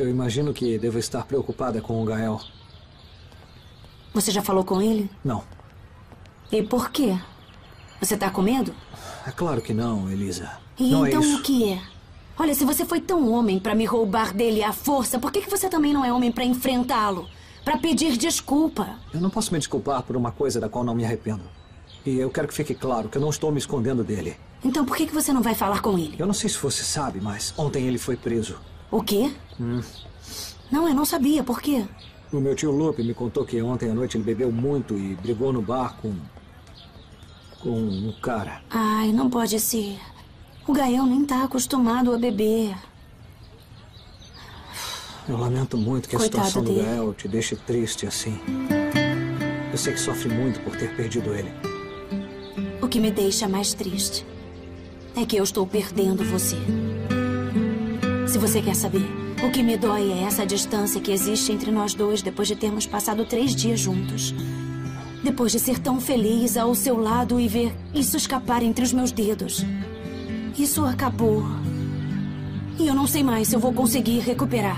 Eu imagino que deva estar preocupada com o Gael. Você já falou com ele? Não. E por quê? Você tá com medo? É claro que não, Elisa. E não então é isso. o que é? Olha, se você foi tão homem pra me roubar dele à força, por que você também não é homem pra enfrentá-lo? Pra pedir desculpa? Eu não posso me desculpar por uma coisa da qual não me arrependo. E eu quero que fique claro que eu não estou me escondendo dele. Então por que você não vai falar com ele? Eu não sei se você sabe, mas ontem ele foi preso. O quê? Não, eu não sabia. Por quê? O meu tio Lupe me contou que ontem à noite ele bebeu muito e brigou no bar com um cara. Ai, não pode ser. O Gael nem tá acostumado a beber. Eu lamento muito que a Coitado situação do dele. Gael te deixe triste assim. Eu sei que sofre muito por ter perdido ele. O que me deixa mais triste é que eu estou perdendo você. Se você quer saber, o que me dói é essa distância que existe entre nós dois depois de termos passado 3 dias juntos. Depois de ser tão feliz ao seu lado e ver isso escapar entre os meus dedos. Isso acabou. E eu não sei mais se eu vou conseguir recuperar.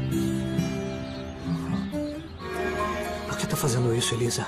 Por que tá fazendo isso, Elisa?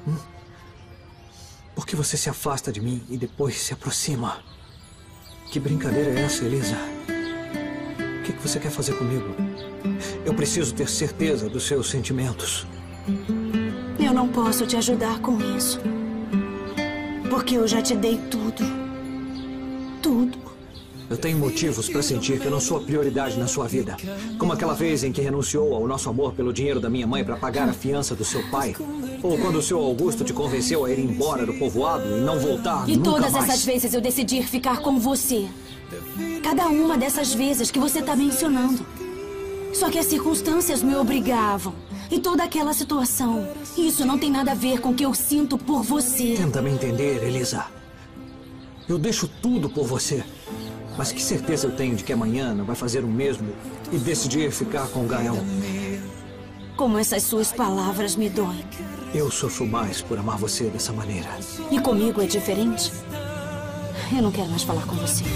Por que você se afasta de mim e depois se aproxima? Que brincadeira é essa, Elisa? O que você quer fazer comigo? Eu preciso ter certeza dos seus sentimentos. Eu não posso te ajudar com isso. Porque eu já te dei tudo. Tudo. Eu tenho motivos para sentir que eu não sou a prioridade na sua vida. Como aquela vez em que renunciou ao nosso amor pelo dinheiro da minha mãe para pagar a fiança do seu pai. Ou quando o seu Augusto te convenceu a ir embora do povoado e não voltar E nunca todas mais. essas vezes eu decidi ficar com você. Cada uma dessas vezes que você está mencionando. Só que as circunstâncias me obrigavam. E toda aquela situação. Isso não tem nada a ver com o que eu sinto por você. Tenta me entender, Elisa. Eu deixo tudo por você. Mas que certeza eu tenho de que amanhã não vai fazer o mesmo e decidir ficar com o Gael? Como essas suas palavras me doem. Eu sofro mais por amar você dessa maneira. E comigo é diferente? Eu não quero mais falar com você.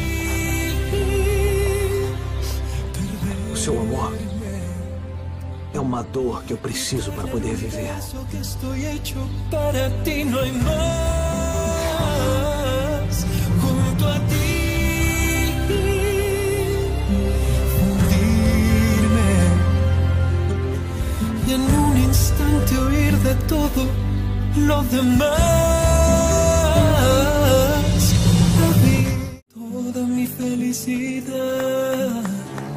O seu amor é uma dor que eu preciso para poder viver. Y en un instante huir de todo lo demás. Toda mi felicidad.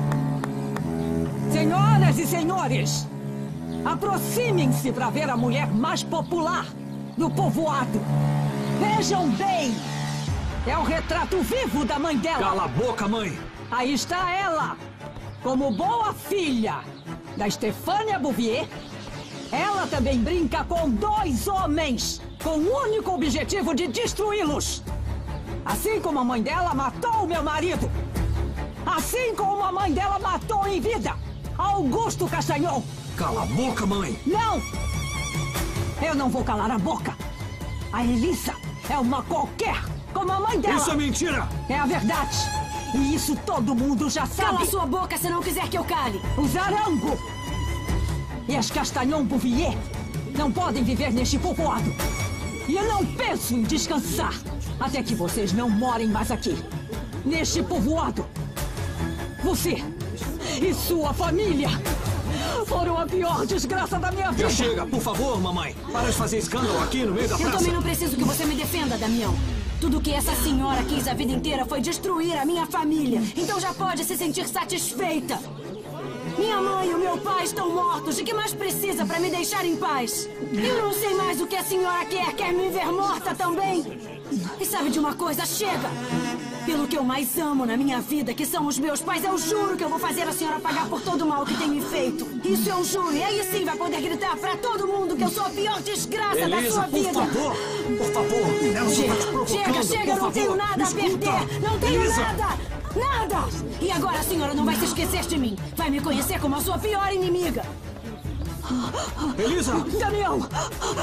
Senhoras e senhores, aproximem-se para ver a mulher mais popular do povoado. Vejam bem, é o retrato vivo da mãe dela. Cala a boca, mãe! Aí está ela, como boa filha da Stefania Bouvier. Ela também brinca com 2 homens, com o único objetivo de destruí-los. Assim como a mãe dela matou o meu marido. Assim como a mãe dela matou em vida Augusto Castanhon. Cala a boca, mãe! Não! Eu não vou calar a boca. A Elisa é uma qualquer, como a mãe dela. Isso é mentira! É a verdade. E isso todo mundo já sabe. Cala sua boca se não quiser que eu cale. O Zarango e as Castanhon Bouvier não podem viver neste povoado. E eu não penso em descansar até que vocês não morem mais aqui. Neste povoado. Você e sua família foram a pior desgraça da minha vida. Já chega, por favor, mamãe. Para de fazer escândalo aqui no meio da Eu praça. também não preciso que você me defenda, Damião. Tudo que essa senhora quis a vida inteira foi destruir a minha família. Então já pode se sentir satisfeita. Minha mãe e o meu pai estão mortos. O que mais precisa para me deixar em paz? Eu não sei mais o que a senhora quer. Quer me ver morta também? E sabe de uma coisa? Chega! Pelo que eu mais amo na minha vida, que são os meus pais, eu juro que eu vou fazer a senhora pagar por todo o mal que tem me feito. Isso eu juro. E aí sim vai poder gritar pra todo mundo que eu sou a pior desgraça da sua vida. Por favor, ela só tá te provocando. Chega, eu não tenho nada a perder. Não tenho Elisa. nada. E agora a senhora não vai se esquecer de mim. Vai me conhecer como a sua pior inimiga. Elisa! Damião!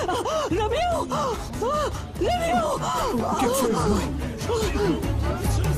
Damião! Damião! O que foi, mamãe?